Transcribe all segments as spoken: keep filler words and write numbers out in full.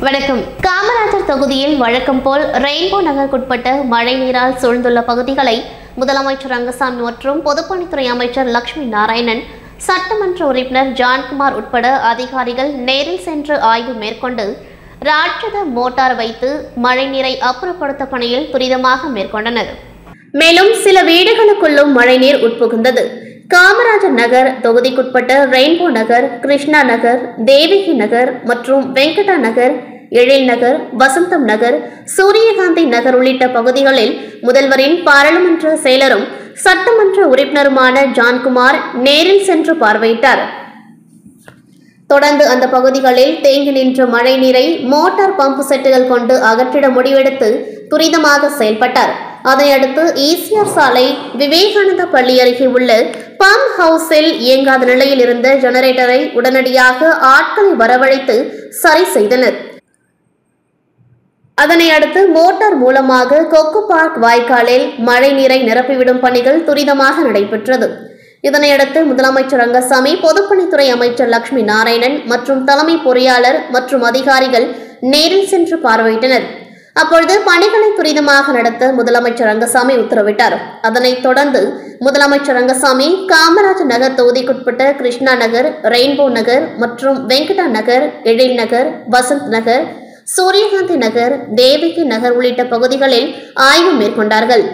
வணக்கம். காமராஜர் தொகுதியில் வழக்கம் போல் ரெயின்போ நகருக்குட்பட்ட மழை நீரால் சூழ்ந்துள்ள பகுதிகளை முதலமைச்சர் ரங்கசாமி மற்றும் பொதுப்பணித்துறை அமைச்சர் லட்சுமி நாராயணன், சட்டமன்ற உறுப்பினர் ஜான்குமார் உட்பட அதிகாரிகள் நேரில் சென்று ஆய்வு மேற்கொண்டு ராட்சத மோட்டார் வைத்து மழை நீரை அப்புறப்படுத்த பணியில் துரிதமாக மேற்கொண்டனர். மேலும் சில வீடுகளுக்குள்ளும் மழைநீர் உட்புகுந்தது. காமராஜர் நகர் தொகுதிக்குட்பட்ட ரெயின்போ நகர், கிருஷ்ணா நகர், தேவகி நகர் மற்றும் வெங்கடா நகர், எழில் நகர், வசந்தம் நகர், சூரியகாந்தி நகர் உள்ளிட்ட பகுதிகளில் முதல்வரின் பாராளுமன்ற செயலரும் சட்டமன்ற உறுப்பினருமான ஜான்குமார் நேரில் சென்று பார்வையிட்டார். தொடர்ந்து அந்த பகுதிகளில் தேங்கி நின்ற மழை நீரை மோட்டார் பம்பு செட்டுகள் கொண்டு அகற்றிட முடிவெடுத்து துரிதமாக செயல்பட்டார். அதையடுத்து ஈசிஆர் சாலை விவேகானந்தா பள்ளி அருகே உள்ள பம்ப் ஹவுஸில் இயங்காத நிலையில் இருந்த ஜெனரேட்டரை உடனடியாக ஆட்களை வரவழைத்து சரி செய்தனர். அதனை அடுத்து மோட்டார் மூலமாக கொக்கு பார்க் வாய்க்காலில் மழை நீரை நிரப்பிவிடும் பணிகள் துரிதமாக நடைபெற்றது. இதனையடுத்து முதலமைச்சர் ரங்கசாமி, பொதுப்பணித்துறை அமைச்சர் லட்சுமி நாராயணன் மற்றும் தலைமை பொறியாளர் மற்றும் அதிகாரிகள் நேரில் சென்று பார்வையிட்டனர். அப்பொழுது பணிகளை துரிதமாக நடத்த முதலமைச்சர் ரங்கசாமி உத்தரவிட்டார். அதனைத் தொடர்ந்து முதலமைச்சர் ரங்கசாமி காமராஜர் நகர் தொகுதிக்குட்பட்ட கிருஷ்ணா நகர், ரெயின்போ நகர் மற்றும் வெங்கடா நகர், எழில் நகர், வசந்த் நகர், சூரியகாந்தி நகர், தேவகி நகர் உள்ளிட்ட பகுதிகளில் ஆய்வு மேற்கொண்டார்கள்.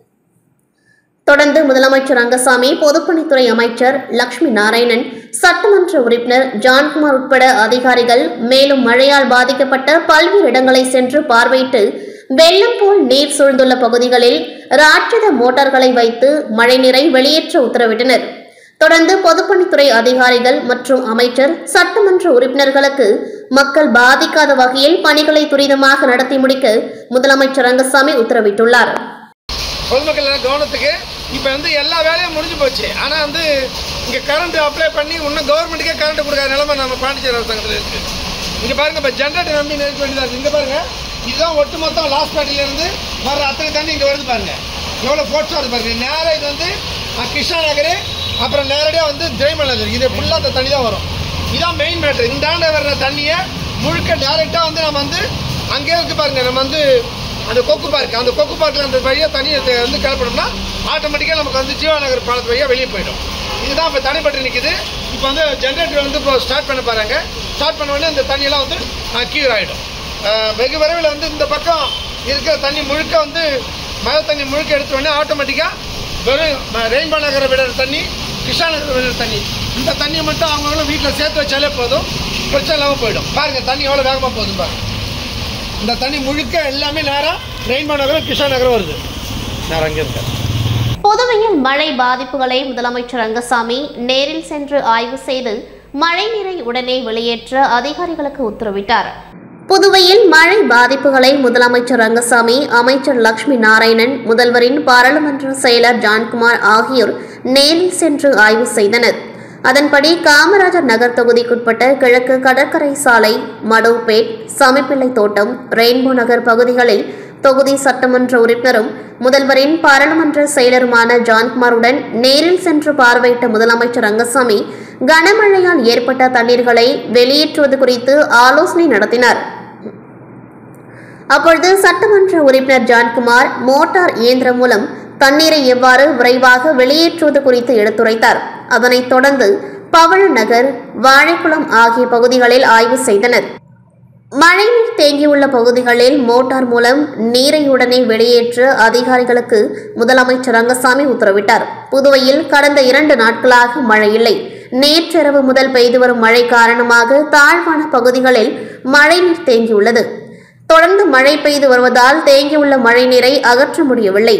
தொடர்ந்து முதலமைச்சர் ரங்கசாமி, பொதுப்பணித்துறை அமைச்சர் லட்சுமி நாராயணன், சட்டமன்ற உறுப்பினர் ஜான்குமார் உட்பட அதிகாரிகள் மேலும் மழையால் பாதிக்கப்பட்ட பல்வேறு இடங்களை சென்று பார்வையிட்டு வெள்ளம் போல் நீர் சூழ்ந்துள்ள பகுதிகளில் ராட்சத மோட்டார்களை வைத்து மழைநீரை வெளியேற்ற உத்தரவிட்டனர். தொடர்ந்து பொதுப்பணித்துறை அதிகாரிகள் மற்றும் அமைச்சர், சட்டமன்ற உறுப்பினர்களுக்கு மக்கள் பாதிக்காத வகையில் பணிகளை துரிதமாக நடத்தி முடிக்க முதலமைச்சர் ரங்கசாமி உத்தரவிட்டுள்ளார். பொதுமக்கள் கவனத்துக்கு இப்போ வந்து எல்லா வேலையும் முடிஞ்சு போச்சு. ஆனால் வந்து இங்கே கரண்ட் அப்ளை பண்ணி இன்னும் கவர்மெண்ட்டுக்கே கரண்ட் கொடுக்காத நிலைமை நம்ம பாண்டிச்சேரி அரசாங்கத்தில் இருக்குது. இங்கே பாருங்கள், இப்போ ஜென்ரேட்டர் நம்பி நெருக்க வேண்டியதாக இருக்குது. இங்கே பாருங்கள், இதுதான் ஒட்டு மொத்தம் லாஸ்பேட்டையிலேருந்து வர அத்தனை தண்ணி இங்கே வருது பாருங்கள். எவ்வளோ ஃபோர்ஸாக வருது பாருங்கள். நேராக இது வந்து கிருஷ்ணா நகர், அப்புறம் நேரடியாக வந்து ஜெயமல் நகர், இது ஃபுல்லாக அந்த தண்ணி தான் வரும். இதுதான் மெயின் மேட்ரு. இந்தாண்ட வர்ற தண்ணியை முழுக்க டேரெக்டாக வந்து நம்ம வந்து அங்கேயே இருக்குது பாருங்கள். நம்ம வந்து அந்த கொக்கு பார்க், அந்த கொக்கு பார்க்கில் அந்த வழியாக தண்ணியை வந்து கிளப்பணும்னா ஆட்டோமேட்டிக்காக நமக்கு வந்து ஜீவாநகர் பாலத்து வழியாக வெளியே போயிடும். இதுதான் இப்போ தடைப்பட்டு நிற்குது. இப்போ வந்து ஜென்ரேட்டர் வந்து இப்போ ஸ்டார்ட் பண்ண பாருங்க. ஸ்டார்ட் பண்ண உடனே இந்த தண்ணியெல்லாம் வந்து கியூர் ஆகிடும். வெகு விரைவில் வந்து இந்த பக்கம் இருக்கிற தண்ணி முழுக்க வந்து மழை தண்ணி முழுக்க எடுத்த உடனே ஆட்டோமேட்டிக்காக வெறும் ரெயின்போ நகரை விடுற தண்ணி, கிருஷ்ணா நகரை விடுற தண்ணி, இந்த தண்ணியை மட்டும் அவங்களும் வீட்டில் சேர்த்து வச்சாலே போதும், பிரச்சனை இல்லாமல் போயிடும். பாருங்கள் தண்ணி எவ்வளோ வேகமாக போதும் பாருங்கள். இந்த தண்ணி முழுக்க எல்லாமே நேரம் ரெயின்போ நகரம், கிருஷ்ணா நகரம் வருது. நேரம் அங்கே இருக்க. புதுவையில் மழை பாதிப்புகளை முதலமைச்சர் ரங்கசாமி நேரில் சென்று ஆய்வு செய்து மழை நீரை உடனே வெளியேற்ற அதிகாரிகளுக்கு உத்தரவிட்டார். புதுவையில் மழை பாதிப்புகளை முதலமைச்சர் ரங்கசாமி, அமைச்சர் லட்சுமி நாராயணன், முதல்வரின் பாராளுமன்ற செயலர் ஜான்குமார் ஆகியோர் நேரில் சென்று ஆய்வு செய்தனர். அதன்படி காமராஜர் நகர் தொகுதிக்குட்பட்ட கிழக்கு கடற்கரை சாலை, மடோபேட், சமிப்பிள்ளை தோட்டம், ரெயின்போ நகர் பகுதிகளில் தொகுதி சட்டமன்ற உறுப்பினரும் முதல்வரின் பாராளுமன்ற செயலருமான ஜான்குமாருடன் நேரில் சென்று பார்வையிட்ட முதலமைச்சர் ரங்கசாமி கனமழையால் ஏற்பட்ட தண்ணீர்களை வெளியேற்றுவது குறித்து ஆலோசனை நடத்தினார். அப்பொழுது சட்டமன்ற உறுப்பினர் ஜான்குமார் மோட்டார் இயந்திரம் மூலம் தண்ணீரை எவ்வாறு விரைவாக வெளியேற்றுவது குறித்து எடுத்துரைத்தார். அதனைத் தொடர்ந்து பவள நகர், வாழைக்குளம் ஆகிய பகுதிகளில் ஆய்வு செய்தனர். மழைநீர் தேங்கியுள்ள பகுதிகளில் மோட்டார் மூலம் நீரை உடனே வெளியேற்ற அதிகாரிகளுக்கு முதலமைச்சர் ரங்கசாமி உத்தரவிட்டார். புதுவையில் கடந்த இரண்டு நாட்களாக மழை இல்லை. நேற்றிரவு முதல் பெய்து வரும் மழை காரணமாக தாழ்வான பகுதிகளில் மழைநீர் தேங்கியுள்ளது. தொடர்ந்து மழை பெய்து வருவதால் தேங்கியுள்ள மழைநீரை அகற்ற முடியவில்லை.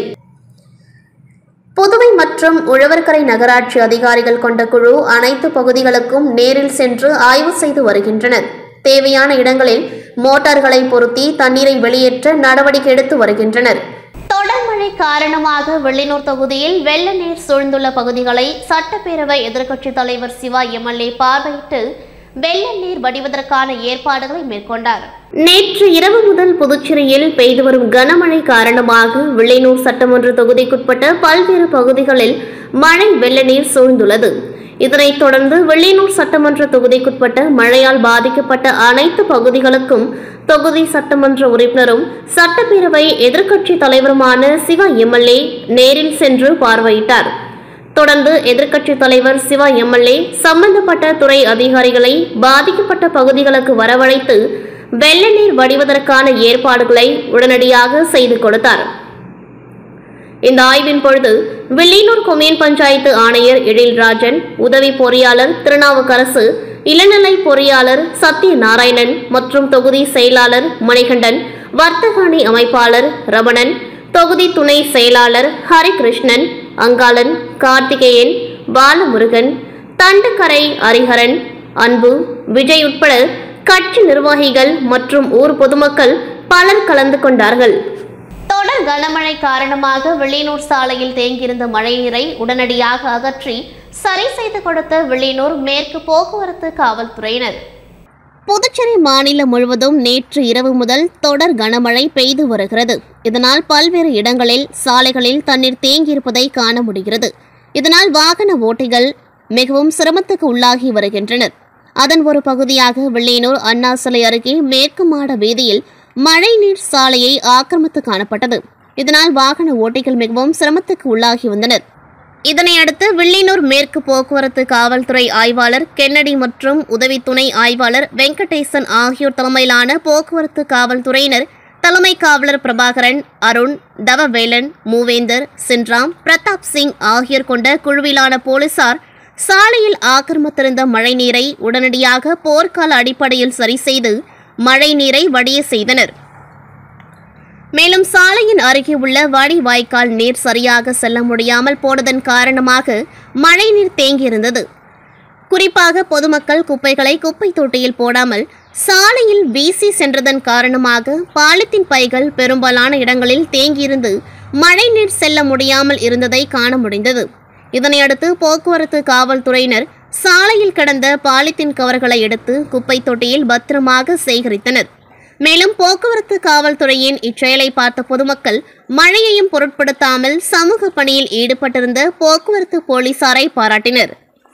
புதுவை மற்றும் உழவர்கரை நகராட்சி அதிகாரிகள் கொண்ட குழு அனைத்து பகுதிகளுக்கும் நேரில் சென்று ஆய்வு செய்து வருகின்றனர். தேவையான இடங்களில் மோட்டார்களை பொருத்தி தண்ணீரை வெளியேற்ற நடவடிக்கை எடுத்து வருகின்றனர். தொடர் மழை காரணமாக வெள்ளினூர் தொகுதியில் வெள்ள நீர் சூழ்ந்துள்ள பகுதிகளை சட்டப்பேரவை எதிர்க்கட்சித் தலைவர் சிவா எம்எல்ஏ பார்வையிட்டு வெள்ள நீர் வடிவதற்கான ஏற்பாடுகளை மேற்கொண்டார். நேற்று இரவு முதல் புதுச்சேரியில் பெய்து வரும் கனமழை காரணமாக வெள்ளினூர் சட்டமன்ற தொகுதிக்குட்பட்ட பல்வேறு பகுதிகளில் மழை வெள்ள நீர் சூழ்ந்துள்ளது. இதனைத் தொடர்ந்து வில்லியனூர் சட்டமன்ற தொகுதிக்குட்பட்ட மழையால் பாதிக்கப்பட்ட அனைத்து பகுதிகளுக்கும் தொகுதி சட்டமன்ற உறுப்பினரும் சட்டப்பேரவை எதிர்க்கட்சித் தலைவருமான சிவா எம்எல்ஏ நேரில் சென்று பார்வையிட்டார். தொடர்ந்து எதிர்க்கட்சித் தலைவர் சிவா எம்எல்ஏ சம்பந்தப்பட்ட துறை அதிகாரிகளை பாதிக்கப்பட்ட பகுதிகளுக்கு வரவழைத்து வெள்ள நீர் வடிவதற்கான ஏற்பாடுகளை உடனடியாக செய்து கொடுத்தார். இந்த ஆய்வின் பொழுது வில்லியனூர் கொம்யூன் பஞ்சாயத்து ஆணையர் எழில்ராஜன், உதவி பொறியாளர் திருநாவுக்கரசு, இளநிலை பொறியாளர் சத்யநாராயணன் மற்றும் தொகுதி செயலாளர் மணிகண்டன், வர்த்தக அணி அமைப்பாளர் ரமணன், தொகுதி துணை செயலாளர் ஹரிகிருஷ்ணன், அங்காளன், கார்த்திகேயன், பாலமுருகன், தண்டுக்கரை ஹரிஹரன், அன்பு, விஜய் உட்பட கட்சி நிர்வாகிகள் மற்றும் ஊர் பொதுமக்கள் பலர் கலந்து கொண்டார்கள். தொடர் கனமழை காரணமாக வில்லியனூர் சாலையில் தேங்கியிருந்த மழைநீரை உடனடியாக அகற்றி சரி செய்து கொடுத்த வில்லியனூர் மேற்கு போக்குவரத்து காவல்துறையினர். புதுச்சேரி மாநிலம் முழுவதும் நேற்று இரவு முதல் தொடர் கனமழை பெய்து வருகிறது. இதனால் பல்வேறு இடங்களில் சாலைகளில் தண்ணீர் தேங்கியிருப்பதை காண முடிகிறது. இதனால் வாகன ஓட்டிகள் மிகவும் சிரமத்துக்கு உள்ளாகி வருகின்றனர். அதன் ஒரு பகுதியாக வில்லியனூர் அண்ணா சிலை அருகே மேற்கு மாட வீதியில் மழைநீர் சாலையை ஆக்கிரமித்து காணப்பட்டது. இதனால் வாகன ஓட்டிகள் மிகவும் சிரமத்துக்கு உள்ளாகி வந்தனர். இதனையடுத்து வில்லியனூர் மேற்கு போக்குவரத்து காவல்துறை ஆய்வாளர் கென்னடி மற்றும் உதவி துணை ஆய்வாளர் வெங்கடேசன் ஆகியோர் தலைமையிலான போக்குவரத்து காவல்துறையினர் தலைமை காவலர் பிரபாகரன், அருண், தவவேலன், மூவேந்தர், சின்ராம், பிரதாப் சிங் ஆகியோர் கொண்ட குழுவிலான போலீசார் சாலையில் ஆக்கிரமித்திருந்த மழைநீரை உடனடியாக போர்க்கால அடிப்படையில் சரி செய்து மழை நீரை வடிய செய்தனர். மேலும் சாலையின் அருகே உள்ள வடி வாய்க்கால் நீர் சரியாக செல்ல முடியாமல் போனதன் காரணமாக மழை நீர் தேங்கியிருந்தது. குறிப்பாக பொதுமக்கள் குப்பைகளை குப்பை தொட்டியில் போடாமல் சாலையில் வீசி சென்றதன் காரணமாக பாலித்தீன் பைகள் பெரும்பாலான இடங்களில் தேங்கியிருந்து மழை நீர் செல்ல முடியாமல் இருந்ததை காண முடிந்தது. இதனையடுத்து போக்குவரத்து காவல்துறையினர் சாலையில் கிடந்த பாலித்தீன் கவர்களை எடுத்து குப்பை தொட்டியில் பத்திரமாக சேகரித்தனர். மேலும் போக்குவரத்து காவல்துறையின் இச்செயலை பார்த்த பொதுமக்கள் மழையையும் பொருட்படுத்தாமல் சமூக பணியில் ஈடுபட்டிருந்த போக்குவரத்து போலீசாரை பாராட்டினர்.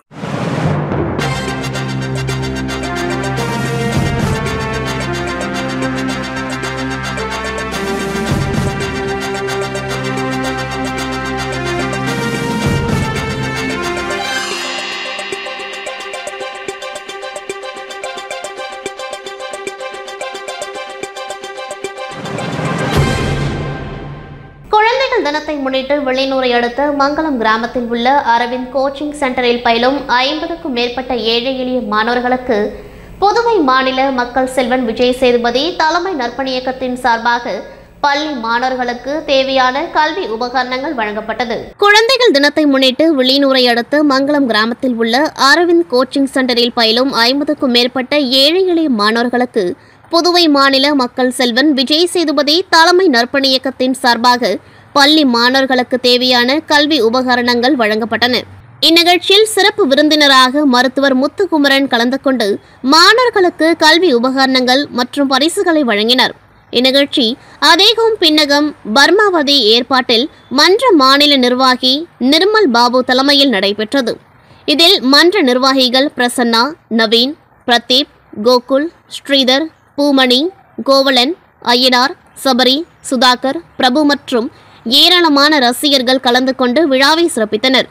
தினத்தை முன்னிட்டு வில்லியனூரை அடுத்த மங்கலம் கிராமத்தில் உள்ள அரவிந்த் கோச்சிங் சென்டரில் பயிலும் ஐம்பதுக்கும் மேற்பட்ட ஏழை எளிய மாணவர்களுக்கு புதுவை மாநில மக்கள் செல்வன் விஜய் சேதுபதி தலைமை நற்பணி இயக்கத்தின் சார்பாக பள்ளி மாணவர்களுக்கு தேவையான கல்வி உபகரணங்கள் வழங்கப்பட்டது. குழந்தைகள் தினத்தை முன்னிட்டு வில்லியனூரை அடுத்த மங்கலம் கிராமத்தில் உள்ள அரவிந்த் கோச்சிங் சென்டரில் பயிலும் ஐம்பதுக்கும் மேற்பட்ட ஏழை எளிய மாணவர்களுக்கு புதுவை மாநில மக்கள் செல்வன் விஜய் சேதுபதி தலைமை நற்பணி இயக்கத்தின் சார்பாக பள்ளி மாணவர்களுக்கு தேவையான கல்வி உபகரணங்கள் வழங்கப்பட்டன. இந்நிகழ்ச்சியில் சிறப்பு விருந்தினராக மருத்துவர் முத்துக்குமரன் கலந்து கொண்டு மாணவர்களுக்கு கல்வி உபகரணங்கள் மற்றும் பரிசுகளை வழங்கினார். இந்நிகழ்ச்சி அதேகம் பின்னகம் பர்மாவதி ஏற்பாட்டில் மன்ற மாநில நிர்வாகி நிர்மல் பாபு தலைமையில் நடைபெற்றது. இதில் மன்ற நிர்வாகிகள் பிரசன்னா, நவீன், பிரதீப், கோகுல், ஸ்ரீதர், பூமணி, கோவலன், ஐயனார், சபரி, சுதாகர், பிரபு மற்றும் ஏராளமான ரசிகர்கள் கலந்து கொண்டு விழாவை சிறப்பித்தனர்.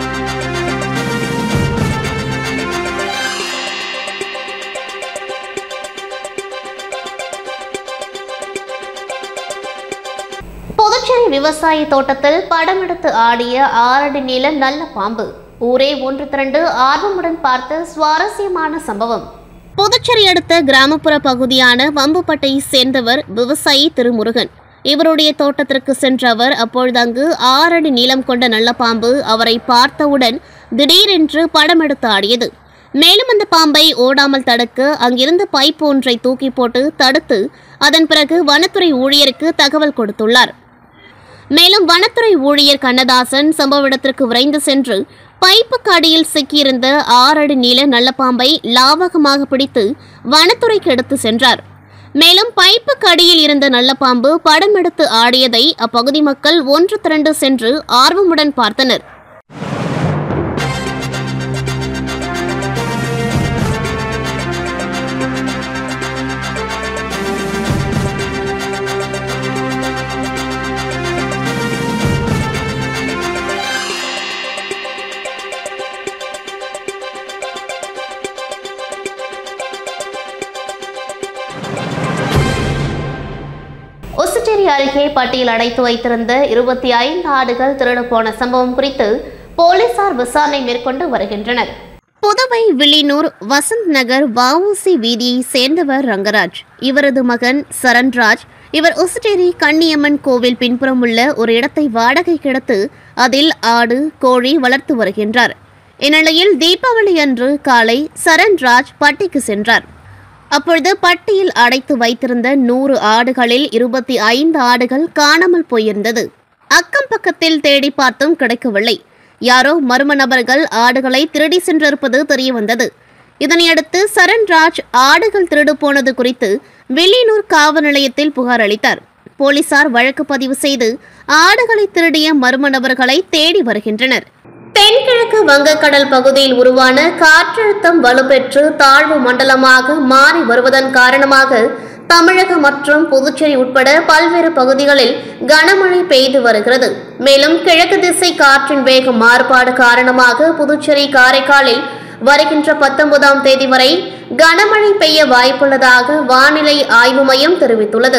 புதுச்சேரி விவசாய தோட்டத்தில் படம் எடுத்து ஆடிய ஆறடி நீள நல்ல பாம்பு. ஊரே ஒன்று திரண்டு ஆர்வமுடன் பார்த்த சுவாரஸ்யமான சம்பவம். புதுச்சேரி அடுத்த கிராமப்புற பகுதியான வம்புப்பட்டையை சேர்ந்தவர் விவசாயி திருமுருகன். இவருடைய தோட்டத்திற்கு சென்ற அவர் அப்பொழுது அங்கு ஆறடி நீளம் கொண்ட நல்ல பாம்பு அவரை பார்த்தவுடன் திடீரென்று படம் எடுத்து ஆடியது. மேலும் அந்த பாம்பை ஓடாமல் தடுக்க அங்கிருந்த பைப் ஒன்றை தூக்கி போட்டு தடுத்து அதன் பிறகு வனத்துறை ஊழியருக்கு தகவல் கொடுத்துள்ளார். மேலும் வனத்துறை ஊழியர் கண்ணதாசன் சம்பவ இடத்திற்கு விரைந்து சென்று பைப்புக்கு அடியில் சிக்கியிருந்த ஆறடி நீள நல்ல பாம்பை லாவகமாக பிடித்து வனத்துறைக்கு எடுத்து சென்றார். மேலும் பைப்புக்கு அடியில் இருந்த நல்ல பாம்பு படம் எடுத்து ஆடியதை அப்பகுதி மக்கள் ஒன்று திரண்டு சென்று ஆர்வமுடன் பார்த்தனர். புதுச்சேரி அருகே பட்டியல் அடைத்து வைத்திருந்த இருபத்தி ஐந்து ஆடுகள் திருடு போன சம்பவம் குறித்து போலீசார் விசாரணை மேற்கொண்டு வருகின்றனர். புதுவை வில்லியனூர் வசந்த் நகர் வஉசி வீதியை சேர்ந்தவர் ரங்கராஜ். இவரது மகன் சரண்ராஜ். இவர் உசுட்டேரி கன்னியம்மன் கோவில் பின்புறம் உள்ள ஒரு இடத்தை வாடகைக்கு எடுத்து அதில் ஆடு கோழி வளர்த்து வருகின்றார். இந்நிலையில் தீபாவளி அன்று காலை சரண்ராஜ் பட்டிக்கு சென்றார். அப்பொழுது பட்டியில் அடைத்து வைத்திருந்த நூறு ஆடுகளில் இருபத்தி ஐந்து ஆடுகள் காணாமல் போயிருந்தது. அக்கம் பக்கத்தில் தேடி பார்த்தும் கிடைக்கவில்லை. யாரோ மர்ம நபர்கள் ஆடுகளை திருடி சென்றிருப்பது தெரியவந்தது. இதனையடுத்து சரண்ராஜ் ஆடுகள் திருடு போனது குறித்து வில்லியனூர் காவல் நிலையத்தில் புகார் அளித்தார். போலீசார் வழக்கு பதிவு செய்து ஆடுகளை திருடிய மர்ம நபர்களை தேடி வருகின்றனர். தென்கிழக்கு வங்கக்கடல் பகுதியில் உருவான காற்றழுத்தம் வலுப்பெற்று தாழ்வு மண்டலமாக மாறி வருவதன் காரணமாக தமிழகம் மற்றும் புதுச்சேரி உட்பட பல்வேறு பகுதிகளில் கனமழை பெய்து வருகிறது. மேலும் கிழக்கு திசை காற்றின் வேக மாறுபாடு காரணமாக புதுச்சேரி காரைக்காலில் வருகின்ற பத்தொன்பதாம் தேதி வரை கனமழை பெய்ய வாய்ப்புள்ளதாக வானிலை ஆய்வு மையம் தெரிவித்துள்ளது.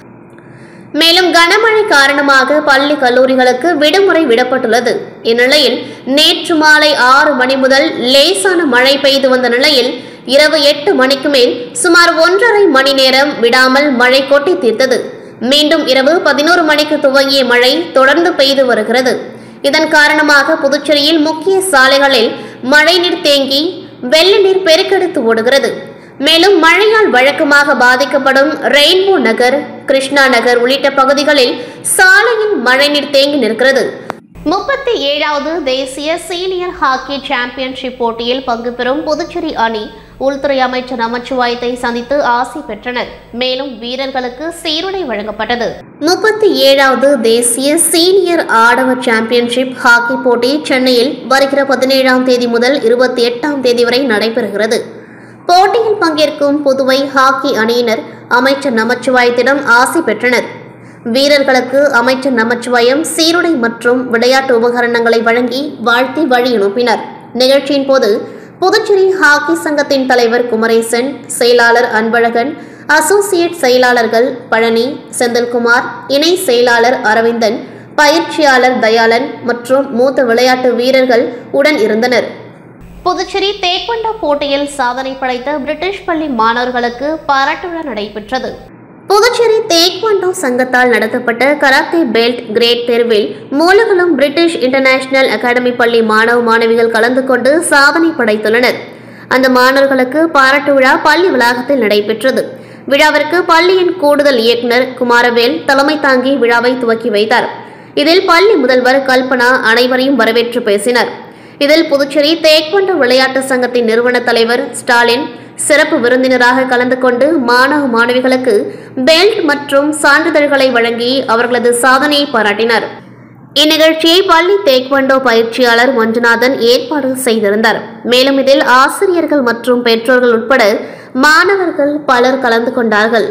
மேலும் கனமழை காரணமாக பள்ளி கல்லூரிகளுக்கு விடுமுறை விடப்பட்டுள்ளது. இந்நிலையில் நேற்று மாலை ஆறு மணி முதல் லேசான மழை பெய்து வந்த நிலையில் இரவு எட்டு மணிக்கு மேல் சுமார் ஒன்றரை மணி நேரம் விடாமல் மழை கொட்டி தீர்த்தது. மீண்டும் இரவு பதினோரு மணிக்கு துவங்கிய மழை தொடர்ந்து பெய்து வருகிறது. இதன் காரணமாக புதுச்சேரியில் முக்கிய சாலைகளில் மழைநீர் தேங்கி வெள்ள நீர் பெருக்கெடுத்து ஓடுகிறது. மேலும் மழையால் வழக்கமாக பாதிக்கப்படும் ரெயின்போ நகர், கிருஷ்ணா நகர் உள்ளிட்ட பகுதிகளில் சாலையில் மழைநீர் தேங்கி நிற்கிறது. முப்பத்தி ஏழாவது தேசிய சீனியர் ஹாக்கி சாம்பியன்ஷிப் போட்டியில் பங்கு பெறும் புதுச்சேரி அணி உள்துறை அமைச்சர் நமச்சிவாயத்தை சந்தித்து ஆசி பெற்றனர். மேலும் வீரர்களுக்கு சீருடை வழங்கப்பட்டது. முப்பத்தி ஏழாவது தேசிய சீனியர் ஆடவர் சாம்பியன்ஷிப் ஹாக்கி போட்டி சென்னையில் வருகிற பதினேழாம் தேதி முதல் இருபத்தி எட்டாம் தேதி வரை நடைபெறுகிறது. போட்டியில் பங்கேற்கும் புதுவை ஹாக்கி அணியினர் அமைச்சர் நமச்சிவாயத்திடம் ஆசி பெற்றனர். வீரர்களுக்கு அமைச்சர் நமச்சிவாயம் சீருடை மற்றும் விளையாட்டு உபகரணங்களை வழங்கி வாழ்த்தி வழி அனுப்பினர். நிகழ்ச்சியின் போது புதுச்சேரி ஹாக்கி சங்கத்தின் தலைவர் குமரேசன், செயலாளர் அன்பழகன், அசோசியேட் செயலாளர்கள் பழனி, செந்தில்குமார், இணை செயலாளர் அரவிந்தன், பயிற்சியாளர் தயாளன் மற்றும் மூத்த விளையாட்டு வீரர்கள் உடன் இருந்தனர். புதுச்சேரி தேக்வண்டோ போட்டியில் சாதனை படைத்த பிரிட்டிஷ் பள்ளி மாணவர்களுக்கு பாராட்டு விழா நடைபெற்றது. புதுச்சேரி தேக்வண்டோ சங்கத்தால் நடத்தப்பட்ட கராத்தே பெல்ட் கிரேட் தேர்வில் மூலகுளம் பிரிட்டிஷ் இன்டர்நேஷனல் அகாடமி பள்ளி மாணவ மாணவிகள் கலந்து கொண்டு சாதனை படைத்துள்ளனர். அந்த மாணவர்களுக்கு பாராட்டு விழா பள்ளி வளாகத்தில் நடைபெற்றது. விழாவிற்கு பள்ளியின் கூடுதல் இயக்குநர் குமாரவேல் தலைமை தாங்கி விழாவை துவக்கி வைத்தார். இதில் பள்ளி முதல்வர் கல்பனா அனைவரையும் வரவேற்று பேசினார். இதில் புதுச்சேரி தேக்வண்டோ விளையாட்டு சங்கத்தின் நிறுவன தலைவர் ஸ்டாலின் சிறப்பு விருந்தினராக கலந்து கொண்டு மாணவ மாணவிகளுக்கு பெல்ட் மற்றும் சான்றிதழ்களை வழங்கி அவர்களது சாதனையை பாராட்டினார். இந்நிகழ்ச்சியை பள்ளி தேக்வண்டோ பயிற்சியாளர் மஞ்சுநாதன் ஏற்பாடு செய்திருந்தார். மேலும் இதில் ஆசிரியர்கள் மற்றும் பெற்றோர்கள் உட்பட மாணவர்கள் பலர் கலந்து கொண்டார்கள்.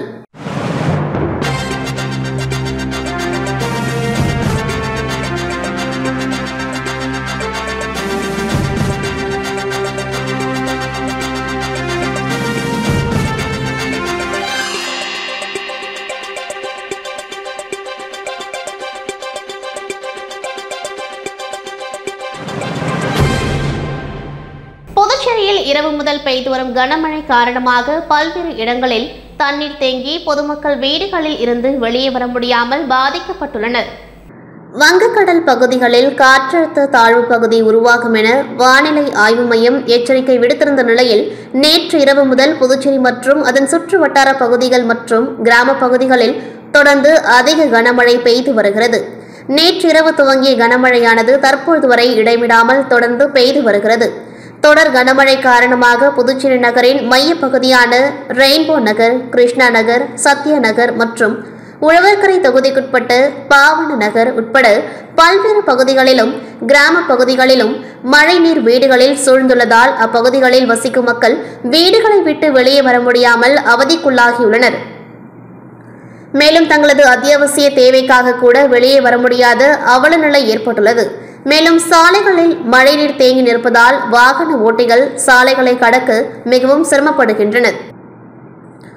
புதுச்சேரியில் இரவு முதல் பெய்து வரும் கனமழை காரணமாக பல்வேறு இடங்களில் தண்ணீர் தேங்கி பொதுமக்கள் வீடுகளில் இருந்து வெளியே வர முடியாமல் பாதிக்கப்பட்டுள்ளனர். வங்கக்கடல் பகுதிகளில் காற்றழுத்த தாழ்வு பகுதி உருவாகும் என வானிலை ஆய்வு மையம் எச்சரிக்கை விடுத்திருந்த நிலையில் நேற்று இரவு முதல் புதுச்சேரி மற்றும் அதன் சுற்று வட்டார பகுதிகள் மற்றும் கிராம பகுதிகளில் தொடர்ந்து அதிக கனமழை பெய்து வருகிறது. நேற்று இரவு துவங்கிய கனமழையானது தற்போது வரை இடைவிடாமல் தொடர்ந்து பெய்து வருகிறது. தொடர் கனமழை காரணமாக புதுச்சேரி நகரின் மைய பகுதியான ரெயின்போ நகர், கிருஷ்ணா நகர், சத்யா நகர் மற்றும் உழவர்கரை தொகுதிக்குட்பட்ட பாவன நகர் உட்பட பல்வேறு பகுதிகளிலும் கிராம பகுதிகளிலும் மழைநீர் வீடுகளில் சூழ்ந்துள்ளதால் அப்பகுதிகளில் வசிக்கும் மக்கள் வீடுகளை விட்டு வெளியே வர முடியாமல் அவதிக்குள்ளாகியுள்ளனர். மேலும் தங்களது அத்தியாவசிய தேவைக்காக கூட வெளியே வர முடியாத அவல நிலை ஏற்பட்டுள்ளது. மேலும் சாலைகளில் மழைநீர் தேங்கி நிற்பதால் வாகன ஓட்டிகள் சாலைகளை கடக்க மிகவும் சிரமப்படுகின்றனர்.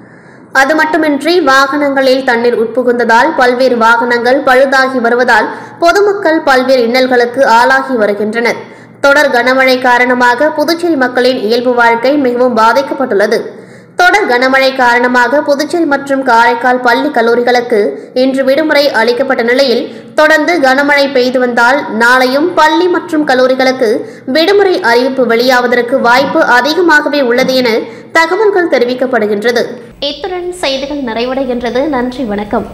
அது மட்டுமின்றி வாகனங்களில் தண்ணீர் உட்புகுந்ததால் பல்வேறு வாகனங்கள் பழுதாகி வருவதால் பொதுமக்கள் பல்வேறு இன்னல்களுக்கு ஆளாகி வருகின்றனர். தொடர் கனமழை காரணமாக புதுச்சேரி மக்களின் இயல்பு வாழ்க்கை மிகவும் பாதிக்கப்பட்டுள்ளது. தொடர் கனமழை காரணமாக புதுச்சேரி மற்றும் காரைக்கால் பள்ளி கல்லூரிகளுக்கு இன்று விடுமுறை அளிக்கப்பட்ட நிலையில் தொடர்ந்து கனமழை பெய்து வந்தால் நாளையும் பள்ளி மற்றும் கல்லூரிகளுக்கு விடுமுறை அறிவிப்பு வெளியாவதற்கு வாய்ப்பு அதிகமாகவே உள்ளது என தகவல்கள் தெரிவிக்கப்படுகின்றது. இத்துடன் செய்திகள் நிறைவடைகின்றது. நன்றி, வணக்கம்.